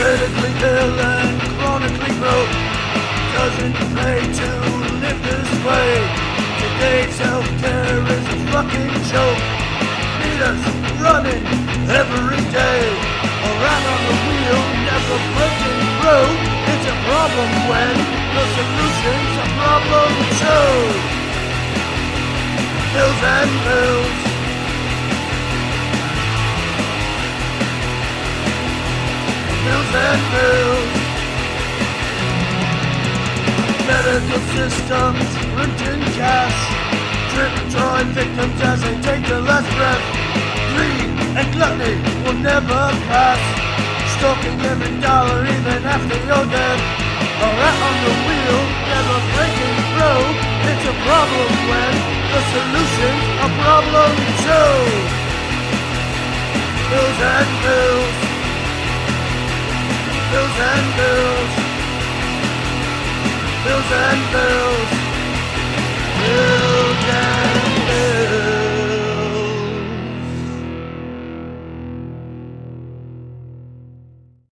critically ill and chronically broke. Doesn't pay to live this way. Today's healthcare is a fucking joke. Need us running every day, around on the wheel, never breaking through. It's a problem when the solution's a problem too. Pills and pills. Pills and pills. Medical systems printing cash. Drip dry victims as they take their last breath. Greed and gluttony will never pass. Stalking every dollar even after you're dead. A rat on the wheel, never breaking through. It's a problem when the solution's a problem too. Pills and pills. Pills and pills. Pills and pills.